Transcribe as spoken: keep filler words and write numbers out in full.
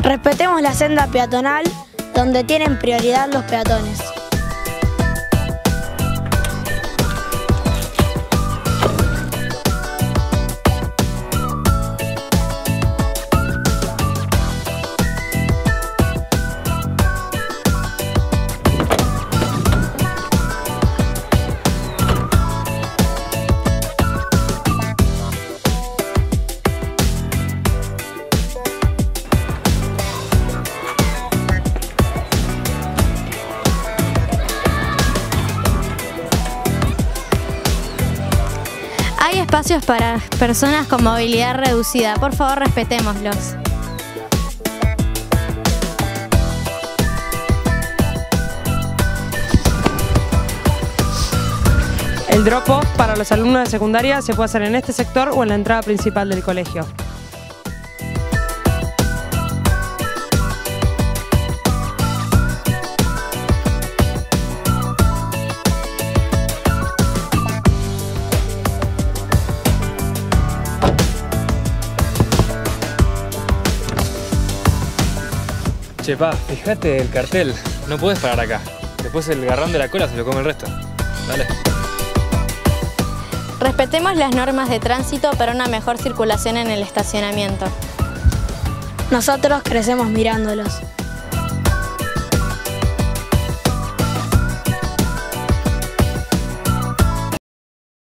Respetemos la senda peatonal donde tienen prioridad los peatones. Hay espacios para personas con movilidad reducida, por favor respetémoslos. El drop-off para los alumnos de secundaria se puede hacer en este sector o en la entrada principal del colegio. Che, pa, fíjate el cartel. No puedes parar acá. Después el garrón de la cola se lo come el resto. Dale. Respetemos las normas de tránsito para una mejor circulación en el estacionamiento. Nosotros crecemos mirándolos.